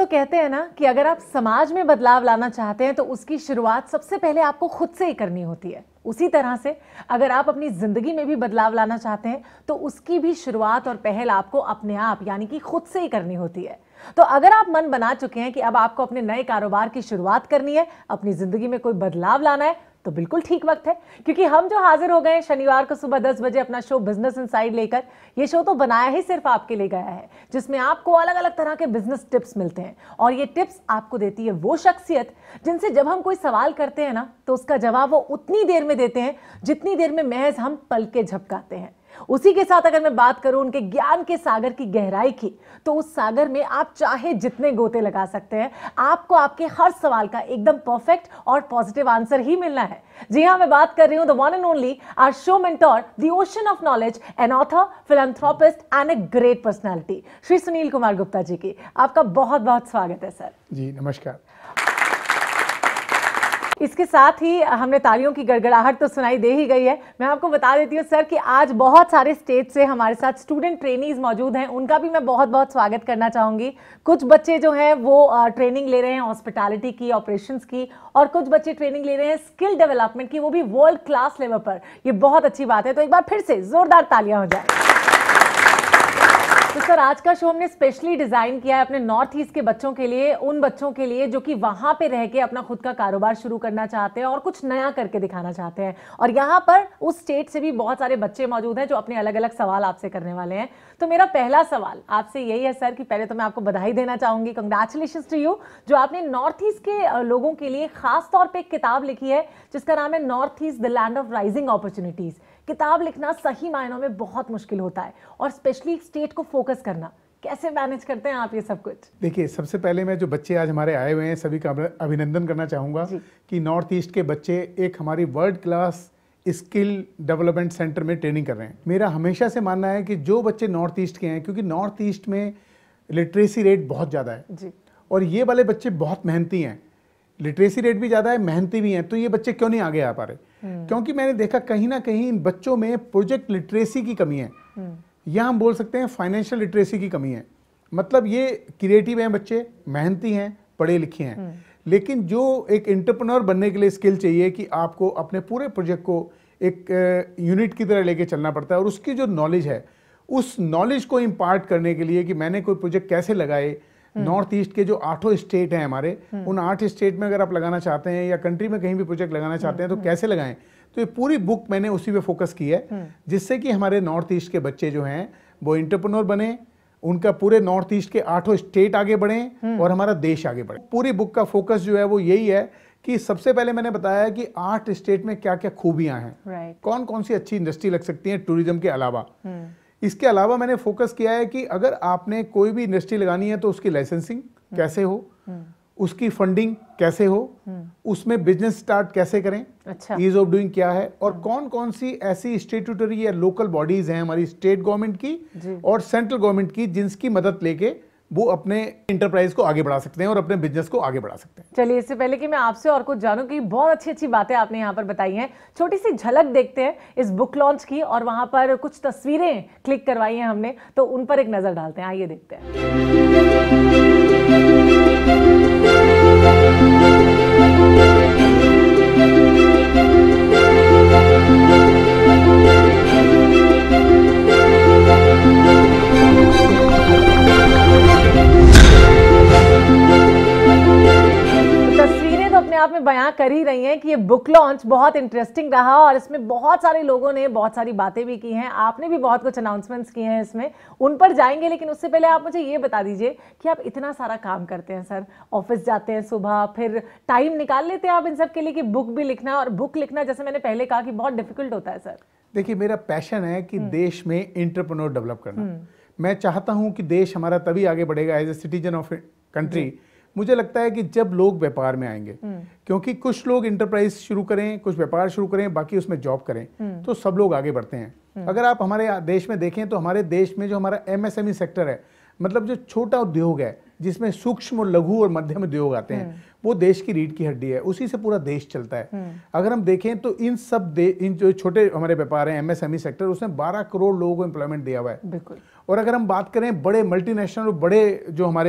कहते हैं ना कि अगर आप समाज में बदलाव लाना चाहते हैं तो उसकी शुरुआत सबसे पहले आपको खुद से ही करनी होती है। उसी तरह से अगर आप अपनी जिंदगी में भी बदलाव लाना चाहते हैं तो उसकी भी शुरुआत और पहल आपको अपने आप यानी कि खुद से ही करनी होती है। तो अगर आप मन बना चुके हैं कि अब आपको अपने नए कारोबार की शुरुआत करनी है, अपनी जिंदगी में कोई बदलाव लाना है, तो बिल्कुल ठीक वक्त है, क्योंकि हम जो हाजिर हो गए हैं शनिवार को सुबह 10 बजे अपना शो बिजनेस इनसाइड लेकर। ये शो तो बनाया ही सिर्फ आपके लिए गया है, जिसमें आपको अलग अलग तरह के बिजनेस टिप्स मिलते हैं और ये टिप्स आपको देती है वो शख्सियत जिनसे जब हम कोई सवाल करते हैं ना तो उसका जवाब वो उतनी देर में देते हैं जितनी देर में महज हम पल के झपकाते हैं। उसी के साथ अगर मैं बात करूं उनके ज्ञान के सागर की गहराई की, तो उस सागर में आप चाहे जितने गोते लगा सकते हैं, आपको आपके हर सवाल का एकदम परफेक्ट और पॉजिटिव आंसर ही मिलना है। जी हां, मैं बात कर रही हूं the one and only our show mentor, the ocean of knowledge, an author, philanthropist and a great personality, Shri Sunil Kumar Gupta ji की। आपका बहुत बहुत स्वागत है सर। जी नमस्कार। इसके साथ ही हमने तालियों की गड़गड़ाहट तो सुनाई दे ही गई है। मैं आपको बता देती हूँ सर कि आज बहुत सारे स्टेट से हमारे साथ स्टूडेंट ट्रेनीज मौजूद हैं, उनका भी मैं बहुत बहुत स्वागत करना चाहूँगी। कुछ बच्चे जो हैं वो ट्रेनिंग ले रहे हैं हॉस्पिटैलिटी की, ऑपरेशंस की, और कुछ बच्चे ट्रेनिंग ले रहे हैं स्किल डेवलपमेंट की, वो भी वर्ल्ड क्लास लेवल पर। ये बहुत अच्छी बात है, तो एक बार फिर से जोरदार तालियां हो जाए। तो सर आज का शो हमने स्पेशली डिजाइन किया है अपने नॉर्थ ईस्ट के बच्चों के लिए, उन बच्चों के लिए जो कि वहां पे रह के अपना खुद का कारोबार शुरू करना चाहते हैं और कुछ नया करके दिखाना चाहते हैं। और यहाँ पर उस स्टेट से भी बहुत सारे बच्चे मौजूद हैं जो अपने अलग अलग सवाल आपसे करने वाले हैं। तो मेरा पहला सवाल आपसे यही है सर कि पहले तो मैं आपको बधाई देना चाहूंगी, कंग्रेचुलेशंस टू यू, जो आपने नॉर्थ ईस्ट के लोगों के लिए खास तौर पर एक किताब लिखी है जिसका नाम है north east the land of rising opportunities. किताब लिखना सही मायनों में बहुत मुश्किल होता है और स्पेशली स्टेट को फोकस करना। कैसे मैनेज करते हैं आप ये सब कुछ? देखिए, सबसे पहले मैं जो बच्चे आज हमारे आए हुए हैं सभी का अभिनंदन करना चाहूँगा कि नॉर्थ ईस्ट के बच्चे एक हमारी world class skill development centre में ट्रेनिंग कर रहे हैं। मेरा हमेशा से मानना है कि जो बच्चे नॉर्थ ईस्ट के हैं, क्योंकि नॉर्थ ईस्ट में लिटरेसी रेट बहुत ज़्यादा है जी, और ये वाले बच्चे बहुत मेहनती हैं, लिटरेसी रेट भी ज़्यादा है, मेहनती भी हैं, तो ये बच्चे क्यों नहीं आगे आ पा रहे? क्योंकि मैंने देखा कहीं ना कहीं इन बच्चों में प्रोजेक्ट लिटरेसी की कमी है, या हम बोल सकते हैं फाइनेंशियल लिटरेसी की कमी है। मतलब ये क्रिएटिव हैं बच्चे, मेहनती हैं, पढ़े लिखे हैं, लेकिन जो एक एंटरप्रेन्योर बनने के लिए स्किल चाहिए कि आपको अपने पूरे प्रोजेक्ट को एक यूनिट की तरह लेके चलना पड़ता है, और उसकी जो नॉलेज है उस नॉलेज को इम्पार्ट करने के लिए कि मैंने कोई प्रोजेक्ट कैसे लगाए। नॉर्थ ईस्ट के जो 8 स्टेट हैं हमारे, उन 8 स्टेट में अगर आप लगाना चाहते हैं या कंट्री में कहीं भी प्रोजेक्ट लगाना चाहते हैं तो कैसे लगाएं, तो ये पूरी बुक मैंने उसी पे फोकस की है, जिससे कि हमारे नॉर्थ ईस्ट के बच्चे जो हैं वो एंटरप्रेन्योर बने, उनका पूरे नॉर्थ ईस्ट के 8 स्टेट आगे बढ़ें और हमारा देश आगे बढ़े। पूरी बुक का फोकस जो है वो यही है कि सबसे पहले मैंने बताया कि 8 स्टेट में क्या क्या खूबियां हैं, कौन कौन सी अच्छी इंडस्ट्री लग सकती है टूरिज्म के अलावा। इसके अलावा मैंने फोकस किया है कि अगर आपने कोई भी इंडस्ट्री लगानी है तो उसकी लाइसेंसिंग कैसे हो, उसकी फंडिंग कैसे हो, उसमें बिजनेस स्टार्ट कैसे करें, ईज ऑफ डूइंग क्या है, और कौन कौन सी ऐसी स्टेट्यूटरी या लोकल बॉडीज हैं हमारी स्टेट गवर्नमेंट की और सेंट्रल गवर्नमेंट की जिनकी मदद लेके वो अपने इंटरप्राइज को आगे बढ़ा सकते हैं और अपने बिजनेस को आगे बढ़ा सकते हैं। चलिए, इससे पहले कि मैं आपसे और कुछ जानूं कि बहुत अच्छी अच्छी बातें आपने यहाँ पर बताई हैं, छोटी सी झलक देखते हैं इस बुक लॉन्च की, और वहां पर कुछ तस्वीरें क्लिक करवाई हैं हमने, तो उन पर एक नजर डालते हैं। आइए देखते हैं। आप में बयां कर ही रही हैं कि ये बुक लॉन्च बहुत इंटरेस्टिंग रहा और इसमें बहुत सारे लोगों ने बहुत सारी बातें भी की हैं, आपने भी बहुत कुछ अनाउंसमेंट्स किए हैं इसमें, उन पर जाएंगे। लेकिन उससे पहले आप मुझे ये बता दीजिए कि आप इतना सारा काम करते हैं सर, ऑफिस जाते हैं सुबह, फिर टाइम निकाल लेते हैं आप इन सब के लिए कि बुक भी लिखना, और बुक लिखना जैसे मैंने पहले कहा कि बहुत डिफिकल्ट होता है सर। देखिए, मेरा पैशन है कि देश में एंटरप्रेन्योर डेवलप करना। मैं चाहता हूँ कि देश हमारा तभी आगे बढ़ेगा as a citizen of country, मुझे लगता है कि जब लोग व्यापार में आएंगे, क्योंकि कुछ लोग इंटरप्राइज शुरू करें, कुछ व्यापार शुरू करें, बाकी उसमें जॉब करें, तो सब लोग आगे बढ़ते हैं। अगर आप हमारे देश में देखें तो हमारे देश में जो हमारा MSME सेक्टर है, मतलब जो छोटा उद्योग है जिसमें सूक्ष्म, लघु और मध्यम उद्योग आते हैं, वो देश की रीढ़ की हड्डी है, उसी से पूरा देश चलता है। अगर हम देखें तो इन जो छोटे हमारे व्यापार हैं MSME सेक्टर, उसमें 12 करोड़ लोगों को एम्प्लॉयमेंट दिया हुआ है। और अगर हम बात करें बड़े मल्टीनेशनल और बड़े जो हमारे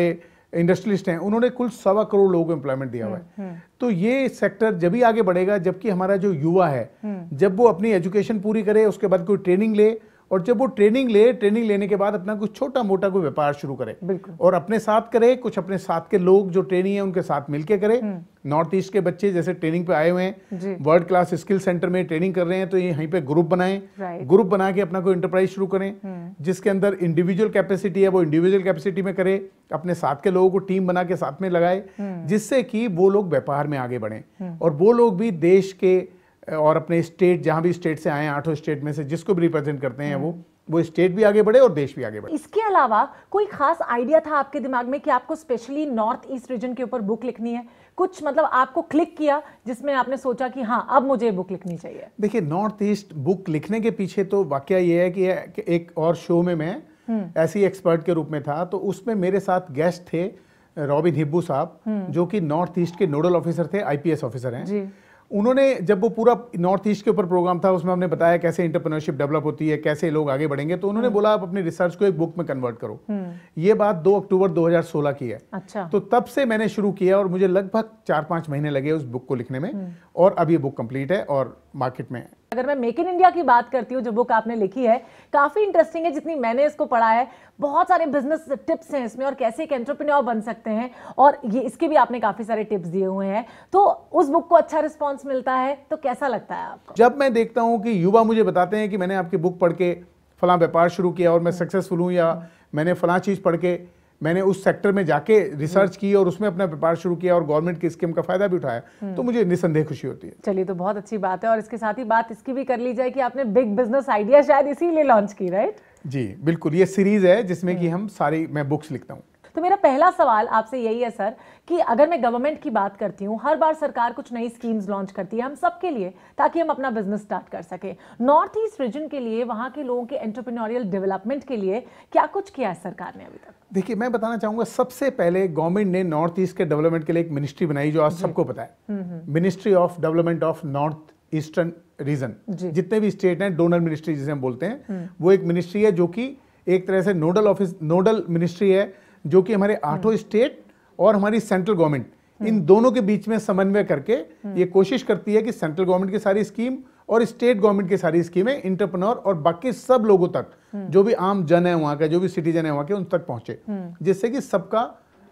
इंडस्ट्रियलिस्ट हैं, उन्होंने कुल 1.25 करोड़ लोगों को एम्प्लॉयमेंट दिया हुआ है। तो ये सेक्टर जब भी आगे बढ़ेगा जबकि हमारा जो युवा है जब वो अपनी एजुकेशन पूरी करे, उसके बाद कोई ट्रेनिंग ले, और जब वो ट्रेनिंग लेने के बाद अपना कुछ छोटा मोटा कोई व्यापार शुरू करे और अपने साथ करे, कुछ अपने साथ के लोग जो ट्रेनिंग है उनके साथ मिलके करे। नॉर्थ ईस्ट के बच्चे जैसे ट्रेनिंग पे आए हुए हैं, वर्ल्ड क्लास स्किल सेंटर में ट्रेनिंग कर रहे हैं, तो ये यहीं पे ग्रुप बनाएं, ग्रुप बना के अपना कोई एंटरप्राइज शुरू करें जिसके अंदर इंडिविजुअल कैपेसिटी है वो इंडिविजुअल कैपेसिटी में करे, अपने साथ के लोगों को टीम बना के साथ में लगाए, जिससे कि वो लोग व्यापार में आगे बढ़ें और वो लोग भी देश के और अपने स्टेट, जहां भी स्टेट से आए, 8 स्टेट में से जिसको भी रिप्रेजेंट करते हैं वो स्टेट भी आगे बढ़े और देश भी आगे बढ़े। इसके अलावा कोई खास आइडिया था आपके दिमाग में कि आपको स्पेशली नॉर्थ ईस्ट रीजन के ऊपर बुक लिखनी है? कुछ मतलब आपको क्लिक किया जिसमें आपने सोचा कि हाँ अब मुझे बुक लिखनी चाहिए? देखिए, नॉर्थ ईस्ट बुक लिखने के पीछे तो वाकया ये है कि एक और शो में मैं ऐसी एक्सपर्ट के रूप में था, तो उसमें मेरे साथ गेस्ट थे रॉबिन हिब्बू साहब, जो कि नॉर्थ ईस्ट के नोडल ऑफिसर थे, IPS ऑफिसर हैं। उन्होंने जब वो पूरा नॉर्थ ईस्ट के ऊपर प्रोग्राम था, उसमें हमने बताया कैसे एंटरप्रेन्योरशिप डेवलप होती है, कैसे लोग आगे बढ़ेंगे, तो उन्होंने बोला आप अपनी रिसर्च को एक बुक में कन्वर्ट करो। ये बात 2 अक्टूबर 2016 की है। अच्छा। तो तब से मैंने शुरू किया और मुझे लगभग 4-5 महीने लगे उस बुक को लिखने में, और अब ये बुक कंप्लीट है और मार्केट में है। अगर मैं मेक इन इंडिया की बात करती हूँ, जो बुक आपने लिखी है काफी इंटरेस्टिंग है, जितनी मैंने इसको पढ़ा है बहुत सारे बिजनेस टिप्स हैं इसमें और कैसे एक एंटरप्रेन्योर बन सकते हैं, और ये इसके भी आपने काफी सारे टिप्स दिए हुए हैं। तो उस बुक को अच्छा रिस्पांस मिलता है, तो कैसा लगता है आपको? जब मैं देखता हूँ कि युवा मुझे बताते हैं कि मैंने आपकी बुक पढ़ के फलां व्यापार शुरू किया और मैं सक्सेसफुल हूँ, या मैंने फलां चीज़ पढ़ के मैंने उस सेक्टर में जाके रिसर्च की और उसमें अपना व्यापार शुरू किया और गवर्नमेंट की स्कीम का फायदा भी उठाया, तो मुझे निसंदेह खुशी होती है। चलिए, तो बहुत अच्छी बात है। और इसके साथ ही बात इसकी भी कर ली जाए कि आपने बिग बिजनेस आइडिया शायद इसीलिए लॉन्च की, राइट? जी बिल्कुल, ये सीरीज है जिसमें कि हम सारी मैं बुक्स लिखता हूँ। तो मेरा पहला सवाल आपसे यही है सर कि अगर मैं गवर्नमेंट की बात करती हूँ, हर बार सरकार कुछ नई स्कीम्स लॉन्च करती है हम सबके लिए ताकि हम अपना बिजनेस स्टार्ट कर सकें। नॉर्थ ईस्ट रीजन के लिए, वहां के लोगों के एंटरप्रेन्योरियल डेवलपमेंट के लिए क्या कुछ किया है सरकार ने अभी तक? देखिए, मैं बताना चाहूंगा, सबसे पहले गवर्नमेंट ने नॉर्थ ईस्ट के डेवलपमेंट के लिए एक मिनिस्ट्री बनाई जो आज सबको पता है, ministry of development of north eastern region. जितने भी स्टेट हैं, डोनर मिनिस्ट्री जिसे हम बोलते हैं, वो एक मिनिस्ट्री है जो कि एक तरह से नोडल मिनिस्ट्री है, जो कि हमारे 8 स्टेट और हमारी सेंट्रल गवर्नमेंट, इन दोनों के बीच में समन्वय करके ये कोशिश करती है कि सेंट्रल गवर्नमेंट की सारी स्कीम और स्टेट गवर्नमेंट की सारी स्कीमें एंटरप्रेन्योर और बाकी सब लोगों तक, जो भी आम जन है वहाँ का, जो भी सिटीजन है वहाँ के, उन तक पहुँचे, जिससे कि सबका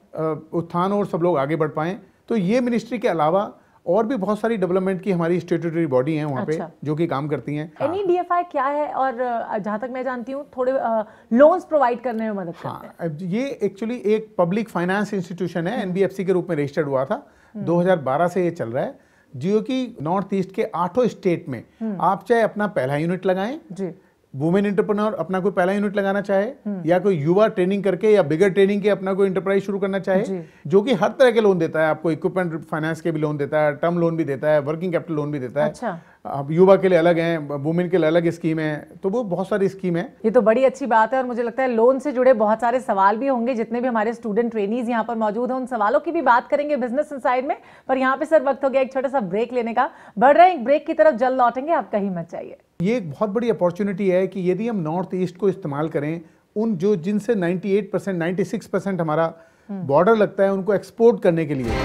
उत्थान और सब लोग आगे बढ़ पाएं। तो ये मिनिस्ट्री के अलावा और भी बहुत सारी डेवलपमेंट की हमारी स्टेट्यूटरी बॉडी हैं वहाँ पे जो कि काम करती हैं। NEDFI क्या है, और जहाँ तक मैं जानती हूँ थोड़े लोन्स प्रोवाइड करने में मदद करते हैं? ये एक्चुअली एक पब्लिक फाइनेंस इंस्टीट्यूशन है, NBFC के रूप में रजिस्टर्ड हुआ था, 2012 से ये चल रहा है, जो कि नॉर्थ ईस्ट के 8 स्टेट में आप चाहे अपना पहला यूनिट लगाएं, वुमेन एंटरप्रेन्योर अपना कोई पहला यूनिट लगाना चाहे, या कोई युवा ट्रेनिंग करके या बिगर ट्रेनिंग के अपना कोई एंटरप्राइज शुरू करना चाहे, जो कि हर तरह के लोन देता है, आपको इक्विपमेंट फाइनेंस के भी लोन देता है, टर्म लोन भी देता है, वर्किंग कैपिटल लोन भी देता है। अच्छा। अब युवा के लिए अलग है, वुमेन के लिए अलग स्कीम है, तो वो बहुत सारी स्कीम है। ये तो बड़ी अच्छी बात है, और मुझे लगता है लोन से जुड़े बहुत सारे सवाल भी होंगे। जितने भी हमारे स्टूडेंट ट्रेनीज यहाँ पर मौजूद हैं, उन सवालों की भी बात करेंगे बिजनेस इनसाइड में, पर यहाँ पे सर वक्त हो गया एक छोटा सा ब्रेक लेने का। बढ़ रहे हैं एक ब्रेक की तरफ, जल्द लौटेंगे, आप कहीं मत जाइए। ये एक बहुत बड़ी अपॉर्चुनिटी है कि यदि हम नॉर्थ ईस्ट को इस्तेमाल करें, उन जिनसे 98% 96% हमारा बॉर्डर लगता है, उनको एक्सपोर्ट करने के लिए।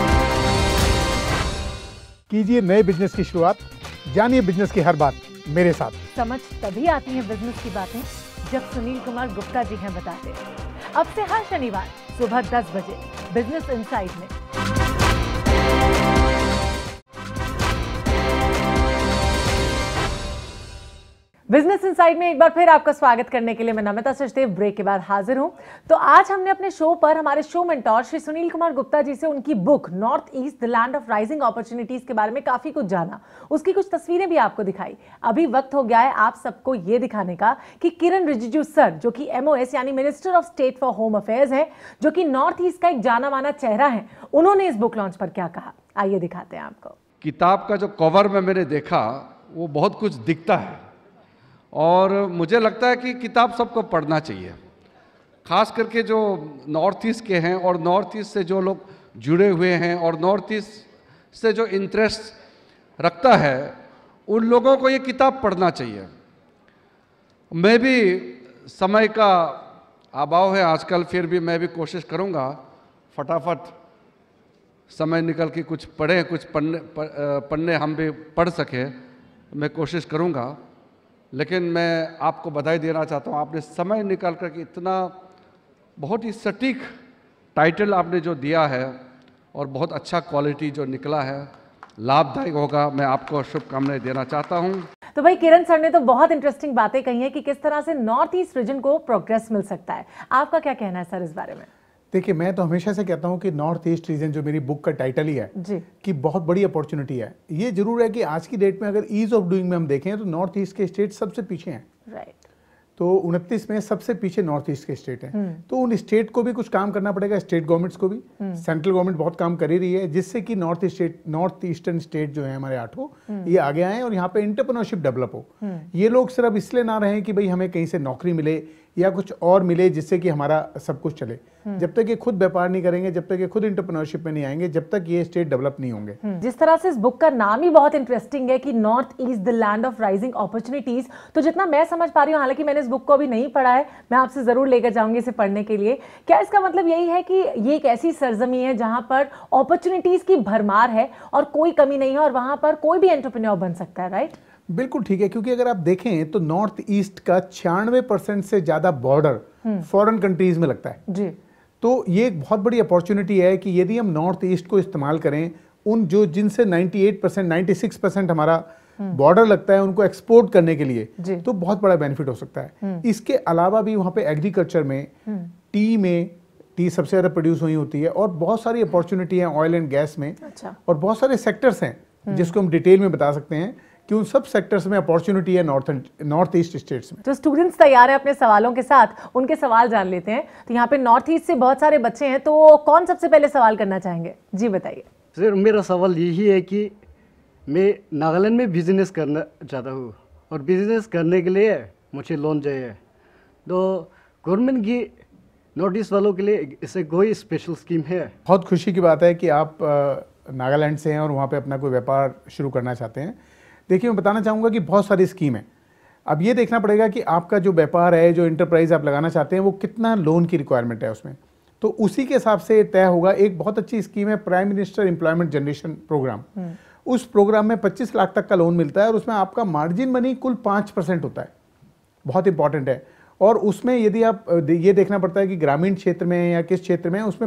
कीजिए नए बिजनेस की शुरुआत, जानिए बिजनेस की हर बात मेरे साथ। समझ तभी आती है बिजनेस की बातें जब सुनील कुमार गुप्ता जी हैं बताते हैं। अब से हर शनिवार सुबह 10 बजे बिजनेस इनसाइड में। बिजनेस इनसाइड में एक बार फिर आपका स्वागत करने के लिए मैं नमिता सचदेव ब्रेक के बाद हाजिर हूं। तो आज हमने अपने शो पर हमारे शो मेंटोर श्री सुनील कुमार गुप्ता जी से उनकी book north east the land of rising opportunities के बारे में काफी कुछ जाना, उसकी कुछ तस्वीरें भी आपको दिखाई। अभी वक्त हो गया है आप सबको ये दिखाने का कि किरण रिजिजू सर, जो कि MOS यानी minister of state for home affairs हैं, जो कि नॉर्थ ईस्ट का एक जाना माना चेहरा है, उन्होंने इस बुक लॉन्च पर क्या कहा, आइए दिखाते हैं आपको। किताब का जो कवर में मैंने देखा वो बहुत कुछ दिखता है, और मुझे लगता है कि किताब सबको पढ़ना चाहिए, खास करके जो नॉर्थ ईस्ट के हैं और नॉर्थ ईस्ट से जो लोग जुड़े हुए हैं और नॉर्थ ईस्ट से जो इंटरेस्ट रखता है, उन लोगों को ये किताब पढ़ना चाहिए। मैं भी समय का अभाव है आजकल, फिर भी मैं भी कोशिश करूँगा फटाफट समय निकल के कुछ पढ़ें, कुछ पढ़ने हम भी पढ़ सकें, मैं कोशिश करूँगा। लेकिन मैं आपको बधाई देना चाहता हूँ, आपने समय निकाल कर के इतना बहुत ही सटीक टाइटल आपने जो दिया है और बहुत अच्छा क्वालिटी जो निकला है, लाभदायक होगा। मैं आपको शुभकामनाएं देना चाहता हूँ। तो भाई किरण सर ने तो बहुत इंटरेस्टिंग बातें कही हैं कि किस तरह से नॉर्थ ईस्ट रीजन को प्रोग्रेस मिल सकता है। आपका क्या कहना है सर इस बारे में? देखिए, मैं तो हमेशा से कहता हूँ कि नॉर्थ ईस्ट रीजन, जो मेरी बुक का टाइटल ही है जी, कि बहुत बड़ी अपॉर्चुनिटी है। ये जरूर है कि आज की डेट में अगर ईज ऑफ डूइंग में हम देखें तो नॉर्थ ईस्ट के स्टेट सबसे पीछे हैं। राइट। तो 29 में सबसे पीछे नॉर्थ ईस्ट के स्टेट हैं। तो उन स्टेट को भी कुछ काम करना पड़ेगा, स्टेट गवर्नमेंट्स को भी। सेंट्रल गवर्नमेंट बहुत काम कर ही रही है, जिससे कि नॉर्थ ईस्टर्न स्टेट जो है हमारे 8 ये आगे आए और यहाँ पे एंटरप्रेन्योरशिप डेवलप हो। ये लोग सिर्फ इसलिए ना रहे कि भाई हमें कहीं से नौकरी मिले या कुछ और मिले जिससे कि हमारा सब कुछ चले। जब तक ये खुद व्यापार नहीं करेंगे, जब तक ये खुद एंटरप्रेन्योरशिप में नहीं आएंगे, जब तक ये स्टेट डेवलप नहीं होंगे। जिस तरह से इस बुक का नाम ही बहुत इंटरेस्टिंग है कि north east the land of rising opportunities, तो जितना मैं समझ पा रही हूँ, हालांकि मैंने इस बुक को अभी नहीं पढ़ा है, मैं आपसे जरूर लेकर जाऊंगी इसे पढ़ने के लिए। क्या इसका मतलब यही है कि ये एक ऐसी सरजमी है जहां पर अपॉर्चुनिटीज की भरमार है और कोई कमी नहीं है और वहां पर कोई भी एंटरप्रेन्योर बन सकता है? राइट, बिल्कुल ठीक है, क्योंकि अगर आप देखें तो नॉर्थ ईस्ट का 96% से ज्यादा बॉर्डर फॉरेन कंट्रीज में लगता है जी। तो ये एक बहुत बड़ी अपॉर्चुनिटी है कि यदि हम नॉर्थ ईस्ट को इस्तेमाल करें, उन जिनसे 98% 96% हमारा बॉर्डर लगता है, उनको एक्सपोर्ट करने के लिए, तो बहुत बड़ा बेनिफिट हो सकता है। इसके अलावा भी वहाँ पे एग्रीकल्चर में, टी सबसे ज़्यादा प्रोड्यूस हुई होती है और बहुत सारी अपॉर्चुनिटी है ऑयल एंड गैस में। अच्छा। और बहुत सारे सेक्टर्स हैं जिसको हम डिटेल में बता सकते हैं कि उन सब सेक्टर्स में अपॉर्चुनिटी है नॉर्थ ईस्ट स्टेट्स में। जो स्टूडेंट्स तैयार हैं अपने सवालों के साथ, उनके सवाल जान लेते हैं। तो यहाँ पे नॉर्थ ईस्ट से बहुत सारे बच्चे हैं, तो कौन सबसे पहले सवाल करना चाहेंगे? जी बताइए सर। मेरा सवाल यही है कि मैं नागालैंड में बिजनेस करना चाहता हूँ और बिजनेस करने के लिए मुझे लोन चाहिए, तो गवर्नमेंट की नॉर्थ ईस्ट वालों के लिए इससे कोई स्पेशल स्कीम है? बहुत खुशी की बात है कि आप नागालैंड से हैं और वहाँ पे अपना कोई व्यापार शुरू करना चाहते हैं। देखिए, मैं बताना चाहूँगा कि बहुत सारी स्कीम है। अब ये देखना पड़ेगा कि आपका जो व्यापार है, जो इंटरप्राइज आप लगाना चाहते हैं, वो कितना लोन की रिक्वायरमेंट है उसमें, तो उसी के हिसाब से तय होगा। एक बहुत अच्छी स्कीम है prime minister employment generation programme. उस प्रोग्राम में 25 लाख तक का लोन मिलता है और उसमें आपका मार्जिन मनी कुल 5% होता है, बहुत इंपॉर्टेंट है। और उसमें यदि आप ये देखना पड़ता है कि ग्रामीण क्षेत्र में या किस क्षेत्र में, उसमें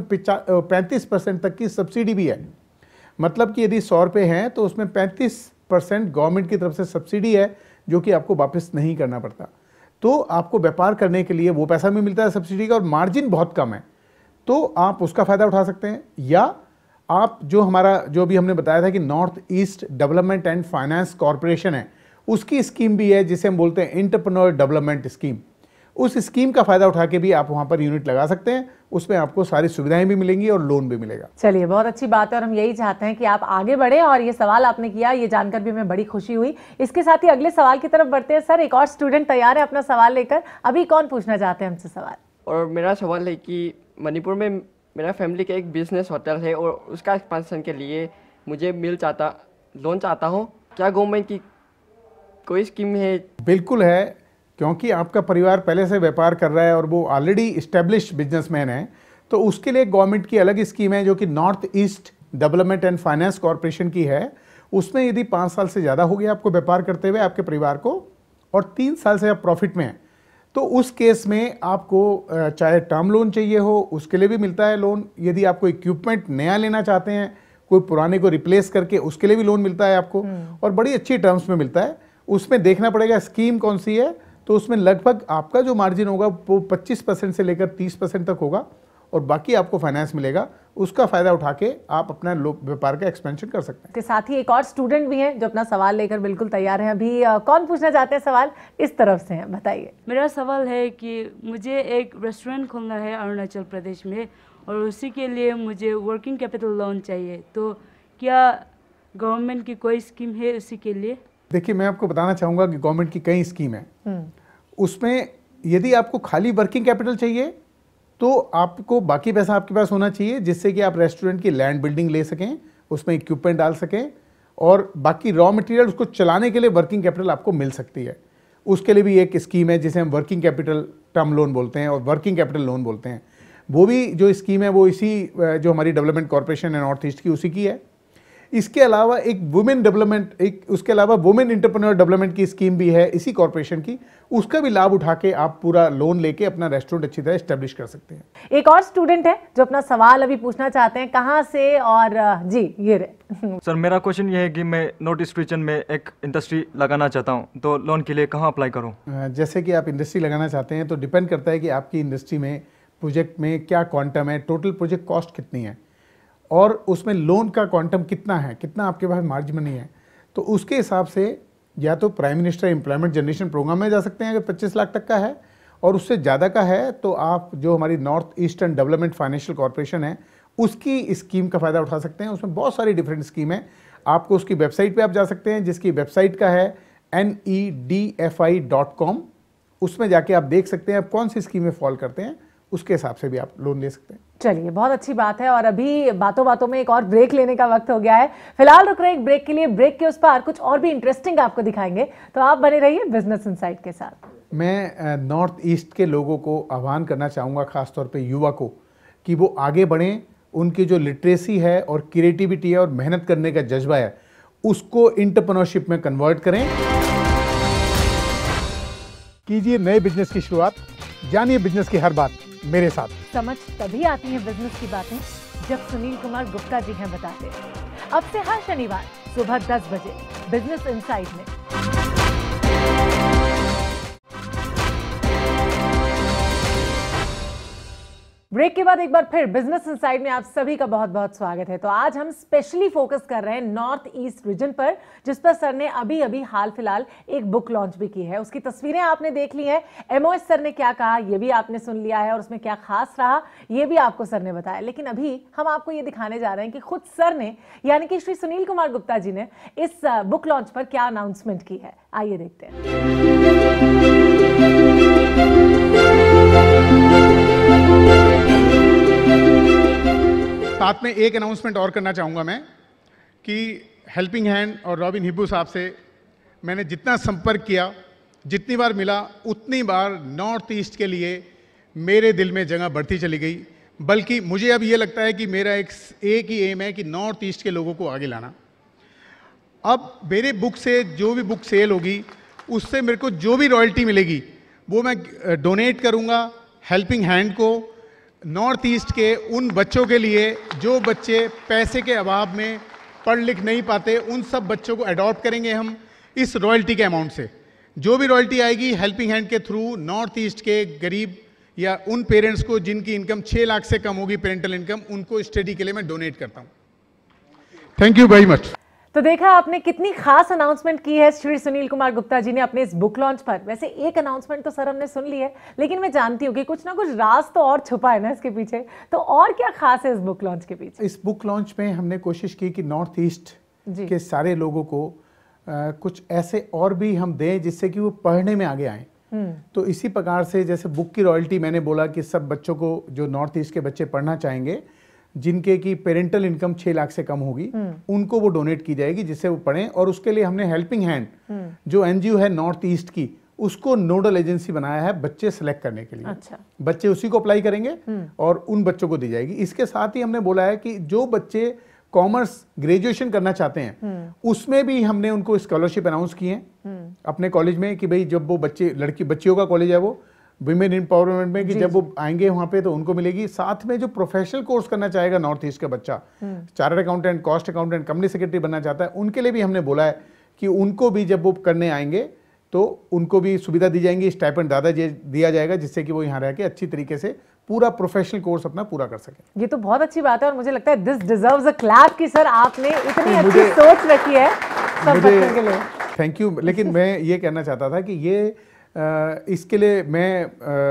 35% तक की सब्सिडी भी है। मतलब कि यदि 100 रुपये हैं तो उसमें 35% गवर्नमेंट की तरफ से सब्सिडी है, जो कि आपको वापस नहीं करना पड़ता। तो आपको व्यापार करने के लिए वो पैसा भी मिलता है सब्सिडी का और मार्जिन बहुत कम है, तो आप उसका फ़ायदा उठा सकते हैं। या आप जो अभी हमने बताया था कि north east development and finance corporation है, उसकी स्कीम भी है जिसे हम बोलते हैं एंटरप्रेन्योर डेवलपमेंट स्कीम। उस स्कीम का फायदा उठा के भी आप वहां पर यूनिट लगा सकते हैं, उसमें आपको सारी सुविधाएं भी मिलेंगी और लोन भी मिलेगा। चलिए, बहुत अच्छी बात है और हम यही चाहते हैं कि आप आगे बढ़े और ये सवाल आपने किया, ये जानकर भी हमें बड़ी खुशी हुई। इसके साथ ही अगले सवाल की तरफ बढ़ते हैं। सर, एक और स्टूडेंट तैयार है अपना सवाल लेकर। अभी कौन पूछना चाहते हैं हमसे सवाल? और मेरा सवाल है कि मणिपुर में मेरा फैमिली का एक बिजनेस होटल है और उसका एक्सपेंशन के लिए मुझे लोन चाहता हूँ, क्या गवर्नमेंट की कोई स्कीम है? बिल्कुल है, क्योंकि आपका परिवार पहले से व्यापार कर रहा है और वो ऑलरेडी इस्टेब्लिश्ड बिजनेसमैन है, तो उसके लिए गवर्नमेंट की अलग स्कीम है जो कि north east development and finance corporation की है। उसमें यदि 5 साल से ज़्यादा हो गया आपको व्यापार करते हुए आपके परिवार को और 3 साल से आप प्रॉफिट में हैं, तो उस केस में आपको चाहे टर्म लोन चाहिए हो उसके लिए भी मिलता है लोन। यदि आप कोई इक्विपमेंट नया लेना चाहते हैं, कोई पुराने को रिप्लेस करके, उसके लिए भी लोन मिलता है आपको और बड़ी अच्छी टर्म्स में मिलता है। उसमें देखना पड़ेगा स्कीम कौन सी है, तो उसमें लगभग आपका जो मार्जिन होगा वो 25% से लेकर 30% तक होगा और बाकी आपको फाइनेंस मिलेगा। उसका फायदा उठा के आप अपना व्यापार का एक्सपेंशन कर सकते हैं। के साथ ही एक और स्टूडेंट भी हैं जो अपना सवाल लेकर बिल्कुल तैयार हैं। अभी कौन पूछना चाहते हैं सवाल? इस तरफ से हैं, बताइए। मेरा सवाल है कि मुझे एक रेस्टोरेंट खोलना है अरुणाचल प्रदेश में और उसी के लिए मुझे वर्किंग कैपिटल लोन चाहिए, तो क्या गवर्नमेंट की कोई स्कीम है उसी के लिए? देखिए, मैं आपको बताना चाहूँगा कि गवर्नमेंट की कई स्कीम है। उसमें यदि आपको खाली वर्किंग कैपिटल चाहिए तो आपको बाकी पैसा आपके पास होना चाहिए, जिससे कि आप रेस्टोरेंट की लैंड बिल्डिंग ले सकें, उसमें इक्विपमेंट डाल सकें और बाकी रॉ मटेरियल उसको चलाने के लिए वर्किंग कैपिटल आपको मिल सकती है। उसके लिए भी एक स्कीम है जिसे हम वर्किंग कैपिटल टर्म लोन बोलते हैं और वर्किंग कैपिटल लोन बोलते हैं। वो भी जो स्कीम है वो इसी जो हमारी डेवलपमेंट कॉर्पोरेशन है नॉर्थ ईस्ट की उसी की है। इसके अलावा एक वुमेन डेवलपमेंट उसके अलावा वुमेन एंटरप्रेन्योर डेवलपमेंट की स्कीम भी है इसी कॉर्पोरेशन की, उसका भी लाभ उठा के आप पूरा लोन लेके अपना रेस्टोरेंट अच्छी तरह एस्टेब्लिश कर सकते हैं। एक और स्टूडेंट है जो अपना सवाल अभी पूछना चाहते हैं, कहाँ से और जी ये रहे। सर मेरा क्वेश्चन ये है कि मैं नॉर्थ ईस्ट रीजन में एक इंडस्ट्री लगाना चाहता हूँ, तो लोन के लिए कहाँ अप्लाई करूँ? जैसे कि आप इंडस्ट्री लगाना चाहते हैं तो डिपेंड करता है कि आपकी इंडस्ट्री में प्रोजेक्ट में क्या क्वांटम है, टोटल प्रोजेक्ट कॉस्ट कितनी है और उसमें लोन का क्वांटम कितना है, कितना आपके पास मार्जिन मनी है। तो उसके हिसाब से या तो prime minister employment generation programme में जा सकते हैं अगर 25 लाख तक का है, और उससे ज़्यादा का है तो आप जो हमारी north eastern development financial corporation है उसकी स्कीम का फ़ायदा उठा सकते हैं। उसमें बहुत सारी डिफरेंट स्कीम है, आपको उसकी वेबसाइट पे आप जा सकते हैं जिसकी वेबसाइट का है nedfi.com। उसमें जाके आप देख सकते हैं आप कौन सी स्कीम में फॉल करते हैं, उसके हिसाब से भी आप लोन ले सकते हैं। चलिए बहुत अच्छी बात है, और अभी बातों बातों में एक और ब्रेक लेने का वक्त हो गया है। फिलहाल रुक रहे एक ब्रेक के लिए, ब्रेक के उस पार कुछ और भी इंटरेस्टिंग आपको दिखाएंगे, तो आप बने रहिए बिजनेस इनसाइड के साथ। मैं नॉर्थ ईस्ट के लोगों को आह्वान करना चाहूँगा, ख़ासतौर पे युवा को, कि वो आगे बढ़ें, उनकी जो लिटरेसी है और क्रिएटिविटी है और मेहनत करने का जज्बा है उसको एंटरप्रेन्योरशिप में कन्वर्ट करें। कीजिए नए बिजनेस की शुरुआत, जानिए बिजनेस की हर बात मेरे साथ। समझ तभी आती है बिजनेस की बातें जब सुनील कुमार गुप्ता जी हैं बताते। अब से हर शनिवार सुबह 10 बजे बिजनेस इनसाइड में। ब्रेक के बाद एक बार फिर बिजनेस इनसाइड में आप सभी का बहुत बहुत स्वागत है। तो आज हम स्पेशली फोकस कर रहे हैं नॉर्थ ईस्ट रीजन पर, जिस पर सर ने अभी अभी हाल फिलहाल एक बुक लॉन्च भी की है। उसकी तस्वीरें आपने देख ली हैं, एमओएस सर ने क्या कहा ये भी आपने सुन लिया है, और उसमें क्या खास रहा ये भी आपको सर ने बताया। लेकिन अभी हम आपको ये दिखाने जा रहे हैं कि खुद सर ने, यानी कि श्री सुनील कुमार गुप्ता जी ने इस बुक लॉन्च पर क्या अनाउंसमेंट की है। आइए देखते हैं। साथ में एक अनाउंसमेंट और करना चाहूँगा मैं कि हेल्पिंग हैंड और रॉबिन हिब्बू साहब से मैंने जितना संपर्क किया, जितनी बार मिला, उतनी बार नॉर्थ ईस्ट के लिए मेरे दिल में जगह बढ़ती चली गई। बल्कि मुझे अब ये लगता है कि मेरा एक ही एम है कि नॉर्थ ईस्ट के लोगों को आगे लाना। अब मेरे बुक से जो भी बुक सेल होगी उससे मेरे को जो भी रॉयल्टी मिलेगी वो मैं डोनेट करूँगा हेल्पिंग हैंड को, नॉर्थ ईस्ट के उन बच्चों के लिए जो बच्चे पैसे के अभाव में पढ़ लिख नहीं पाते, उन सब बच्चों को अडॉप्ट करेंगे हम इस रॉयल्टी के अमाउंट से। जो भी रॉयल्टी आएगी हेल्पिंग हैंड के थ्रू नॉर्थ ईस्ट के गरीब या उन पेरेंट्स को जिनकी इनकम 6 लाख से कम होगी पेरेंटल इनकम, उनको स्टडी के लिए मैं डोनेट करता हूँ। Thank you very much. तो देखा आपने कितनी खास अनाउंसमेंट की है श्री सुनील कुमार गुप्ता जी ने अपने इस बुक लॉन्च पर। वैसे एक अनाउंसमेंट तो सर हमने सुन ली है, लेकिन मैं जानती हूँ कि कुछ ना कुछ राज तो और छुपा है ना इसके पीछे। तो और क्या खास है इस बुक लॉन्च के पीछे? इस बुक लॉन्च में हमने कोशिश की कि नॉर्थ ईस्ट के सारे लोगों को कुछ ऐसे और भी हम दें जिससे कि वो पढ़ने में आगे आए। तो इसी प्रकार से जैसे बुक की रॉयल्टी मैंने बोला कि सब बच्चों को जो नॉर्थ ईस्ट के बच्चे पढ़ना चाहेंगे जिनके की पेरेंटल इनकम 6 लाख से कम होगी उनको वो डोनेट की जाएगी जिससे वो पढ़ें। और उसके लिए हमने हेल्पिंग हैंड जो एनजीओ है नॉर्थ ईस्ट की उसको नोडल एजेंसी बनाया है बच्चे सेलेक्ट करने के लिए। अच्छा। बच्चे उसी को अप्लाई करेंगे और उन बच्चों को दी जाएगी। इसके साथ ही हमने बोला है कि जो बच्चे कॉमर्स ग्रेजुएशन करना चाहते हैं उसमें भी हमने उनको स्कॉलरशिप अनाउंस की है अपने कॉलेज में कि भाई जब वो बच्चे बच्चियों का कॉलेज है वो विमेन एम्पावरमेंट में, कि जब वो आएंगे वहाँ पे तो उनको मिलेगी। साथ में जो प्रोफेशनल कोर्स करना चाहेगा नॉर्थ ईस्ट का बच्चा, chartered accountant, cost accountant, company secretary बनना चाहता है, उनके लिए भी हमने बोला है कि उनको भी जब वो करने आएंगे तो उनको भी सुविधा दी जाएंगी, स्टाइपेंड दिया जाएगा जिससे कि वो यहाँ रह के अच्छी तरीके से पूरा प्रोफेशनल कोर्स अपना पूरा कर सके। ये तो बहुत अच्छी बात है और मुझे लगता है दिस डिजर्व्स अ क्लैप कि सर आपने इतनी अच्छी सोच रखी है सब बच्चों के लिए। Thank you. लेकिन मैं ये कहना चाहता था कि ये इसके लिए मैं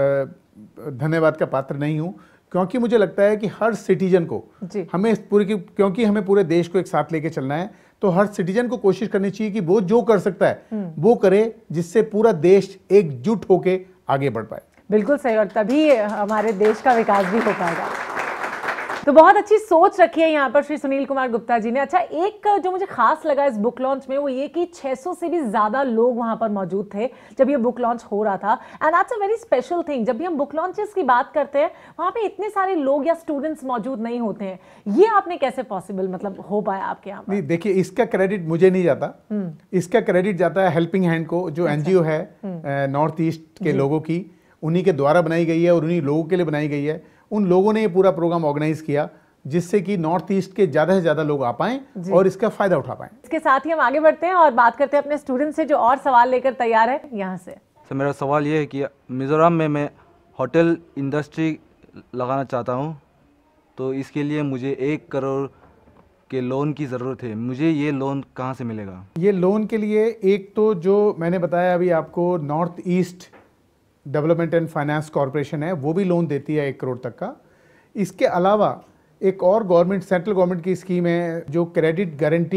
धन्यवाद का पात्र नहीं हूँ, क्योंकि मुझे लगता है कि हर सिटीजन को हमें क्योंकि हमें पूरे देश को एक साथ लेके चलना है, तो हर सिटीजन को कोशिश करनी चाहिए कि वो जो कर सकता है वो करे जिससे पूरा देश एकजुट होके आगे बढ़ पाए। बिल्कुल सही, और तभी हमारे देश का विकास भी हो पाएगा। तो बहुत अच्छी सोच रखी है यहाँ पर श्री सुनील कुमार गुप्ता जी ने। अच्छा, एक जो मुझे खास लगा इस बुक लॉन्च में वो ये कि 600 से भी ज्यादा लोग वहां पर मौजूद थे जब ये बुक लॉन्च हो रहा था। And that's a very special thing. जब भी हम बुक लॉन्चेस की बात करते हैं वहां पे इतने सारे लोग या स्टूडेंट्स मौजूद नहीं होते हैं। ये आपने कैसे पॉसिबल मतलब हो पाया आपके यहाँ पर? नहीं, देखिए, इसका क्रेडिट मुझे नहीं जाता, इसका क्रेडिट जाता है हेल्पिंग हैंड को, जो एनजीओ है नॉर्थ ईस्ट के लोगों की, उन्हीं के द्वारा बनाई गई है और उन्हीं लोगों के लिए बनाई गई है। उन लोगों ने ये पूरा प्रोग्राम ऑर्गेनाइज किया जिससे कि नॉर्थ ईस्ट के ज्यादा से ज्यादा लोग आ पाएं और इसका फायदा उठा पाएं। इसके साथ ही हम आगे बढ़ते हैं और बात करते हैं अपने स्टूडेंट से जो और सवाल लेकर तैयार है यहाँ से। सर, मेरा सवाल ये है कि मिज़ोरम में मैं होटल इंडस्ट्री लगाना चाहता हूँ, तो इसके लिए मुझे 1 करोड़ के लोन की ज़रूरत है। मुझे ये लोन कहाँ से मिलेगा? ये लोन के लिए एक तो जो मैंने बताया अभी आपको, north east development and finance corporation है, वो भी लोन देती है 1 करोड़ तक का। इसके अलावा एक और गवर्नमेंट, सेंट्रल गवर्नमेंट की स्कीम है जो क्रेडिट गारंटी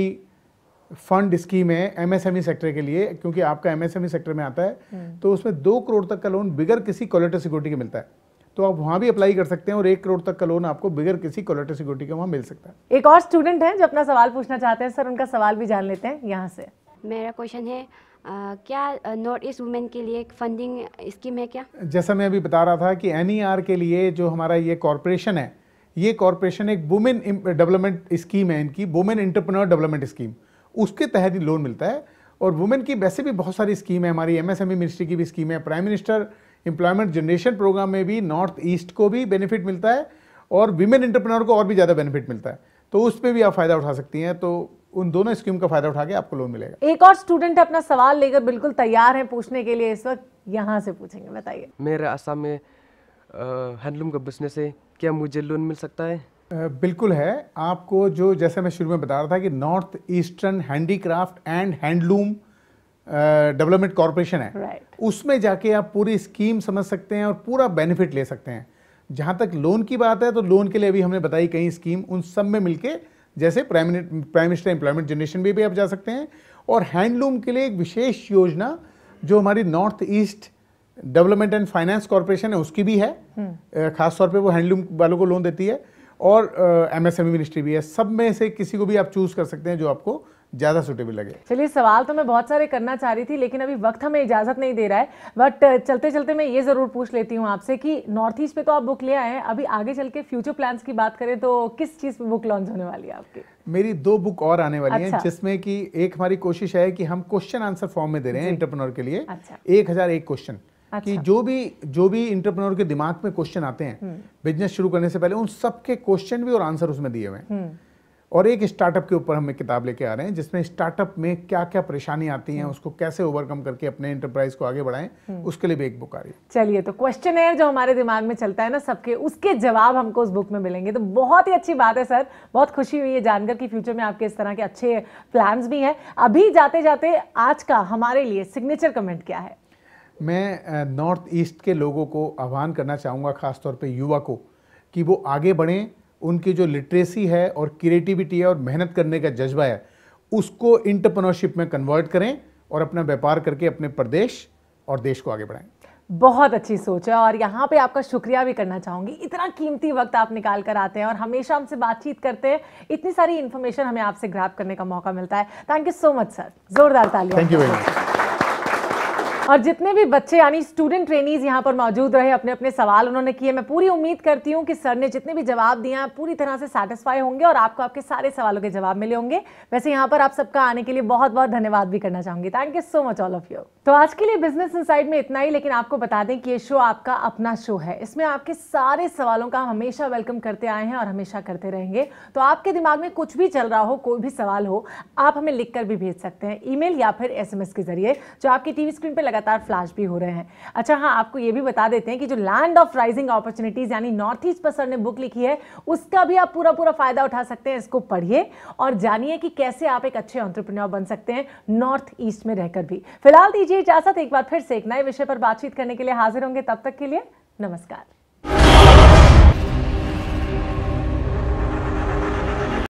फंड स्कीम है एमएसएमई सेक्टर के लिए, क्योंकि आपका एमएसएमई सेक्टर में आता है, तो उसमें 2 करोड़ तक का लोन बिगर किसी कोलेटरल सिक्योरिटी के मिलता है। तो आप वहाँ भी अप्लाई कर सकते हैं और 1 करोड़ तक का लोन आपको बिगर किसी कोलेटरल सिक्योरिटी के वहाँ मिल सकता है। एक और स्टूडेंट है जो अपना सवाल पूछना चाहते हैं, सर उनका सवाल भी जान लेते हैं यहाँ से। मेरा क्वेश्चन है क्या नॉर्थ ईस्ट वुमेन के लिए एक फंडिंग स्कीम है क्या? जैसा मैं अभी बता रहा था कि एनईआर के लिए जो हमारा ये कॉरपोरेशन है, ये कॉरपोरेशन एक वुमेन डेवलपमेंट स्कीम है, इनकी वुमेन एंटरप्रेन्योर डेवलपमेंट स्कीम, उसके तहत ही लोन मिलता है। और वुमेन की वैसे भी बहुत सारी स्कीम है, हमारी एमएसएमई मिनिस्ट्री की भी स्कीम है, prime minister employment generation programme में भी नॉर्थ ईस्ट को भी बेनिफिट मिलता है और विमेन एंटरप्रेन्योर को और भी ज़्यादा बेनिफिट मिलता है, तो उस पर भी आप फ़ायदा उठा सकती हैं। तो उन दोनों स्कीम का फायदा उठा के आपको लोन मिलेगा। एक और स्टूडेंट अपना सवाल लेकर बिल्कुल तैयार हैं पूछने के लिए, इस वक्त यहाँ से पूछेंगे, बताइए। मेरा असम में हैंडलूम का बिजनेस है, क्या मुझे लोन मिल सकता है? बिल्कुल है। आपको जो, जैसे मैं शुरू में बता रहा था कि north eastern handicraft and handloom development corporation है, उसमें जाके आप पूरी स्कीम समझ सकते हैं और पूरा बेनिफिट ले सकते हैं। जहाँ तक लोन की बात है तो लोन के लिए अभी हमने बताई कई स्कीम, उन सब में मिलके जैसे प्राइम मिनिस्टर एम्प्लॉयमेंट जनरेशन भी आप जा सकते हैं। और हैंडलूम के लिए एक विशेष योजना जो हमारी north east development and finance corporation है उसकी भी है, खास तौर पे वो हैंडलूम वालों को लोन देती है, और एमएसएमई मिनिस्ट्री भी है। सब में से किसी को भी आप चूज कर सकते हैं जो आपको ज्यादा सुटेबल लगे। चलिए, सवाल तो मैं बहुत सारे करना चाह रही थी लेकिन अभी वक्त हमें इजाजत नहीं दे रहा है, बट चलते चलते मैं ये जरूर पूछ लेती हूँ आपसे कि नॉर्थ ईस्ट पे तो आप बुक ले आए हैं, अभी आगे चल के फ्यूचर प्लान्स की बात करें तो किस चीज पे बुक लॉन्च होने वाली है आपकी? मेरी 2 बुक और आने वाली हैं, जिसमें कि एक हमारी कोशिश है कि हम क्वेश्चन आंसर फॉर्म में दे रहे हैं एंटरप्रेन्योर के लिए। 1001 क्वेश्चन कि जो भी एंटरप्रेन्योर के दिमाग में क्वेश्चन आते हैं बिजनेस शुरू करने से पहले, उन सब के क्वेश्चन भी और आंसर उसमें दिए हुए हैं। और एक स्टार्टअप के ऊपर हम एक किताब लेके आ रहे हैं जिसमें स्टार्टअप में क्या क्या परेशानी आती हैं, उसको कैसे ओवरकम करके अपने एंटरप्राइज को आगे बढ़ाएं, उसके लिए भी एक बुक आ रही है। चलिए, तो क्वेश्चन है जो हमारे दिमाग में चलता है ना सबके, उसके जवाब हमको उस बुक में मिलेंगे, तो बहुत ही अच्छी बात है सर। बहुत खुशी हुई है जानकर कि फ्यूचर में आपके इस तरह के अच्छे प्लान्स भी हैं। अभी जाते जाते आज का हमारे लिए सिग्नेचर कमेंट क्या है? मैं नॉर्थ ईस्ट के लोगों को आह्वान करना चाहूँगा, खासतौर पे युवा को, कि वो आगे बढ़ें। उनकी जो लिटरेसी है और क्रिएटिविटी है और मेहनत करने का जज्बा है, उसको एंटरप्रेन्योरशिप में कन्वर्ट करें और अपना व्यापार करके अपने प्रदेश और देश को आगे बढ़ाएं। बहुत अच्छी सोच है और यहाँ पे आपका शुक्रिया भी करना चाहूंगी। इतना कीमती वक्त आप निकाल कर आते हैं और हमेशा हमसे बातचीत करते हैं, इतनी सारी इन्फॉर्मेशन हमें आपसे ग्रैब करने का मौका मिलता है। Thank you so much sir, जोरदार तालियां। Thank you very much. और जितने भी बच्चे यानी स्टूडेंट ट्रेनीज यहाँ पर मौजूद रहे, अपने अपने सवाल उन्होंने किए, मैं पूरी उम्मीद करती हूँ कि सर ने जितने भी जवाब दिए हैं पूरी तरह से सेटिस्फाई होंगे और आपको आपके सारे सवालों के जवाब मिले होंगे। वैसे यहाँ पर आप सबका आने के लिए बहुत बहुत धन्यवाद भी करना चाहूंगी। Thank you so much all of you. तो आज के लिए बिजनेस इनसाइड में इतना ही, लेकिन आपको बता दें कि ये शो आपका अपना शो है। इसमें आपके सारे सवालों का हम हमेशा वेलकम करते आए हैं और हमेशा करते रहेंगे। तो आपके दिमाग में कुछ भी चल रहा हो, कोई भी सवाल हो, आप हमें लिखकर भी भेज सकते हैं, ईमेल या फिर SMS के जरिए, जो आपकी टीवी स्क्रीन पर लगातार फ्लैश भी हो रहे हैं। अच्छा हाँ, आपको ये भी बता देते हैं कि जो लैंड ऑफ राइजिंग अपॉर्चुनिटीज यानी नॉर्थ ईस्ट पर सर ने बुक लिखी है, उसका भी आप पूरा फायदा उठा सकते हैं। इसको पढ़िए और जानिए कि कैसे आप एक अच्छे एंटरप्रेन्योर बन सकते हैं नॉर्थ ईस्ट में रहकर भी। फिलहाल दीजिए इजाजत, एक बार फिर से एक नए विषय पर बातचीत करने के लिए हाजिर होंगे। तब तक के लिए नमस्कार।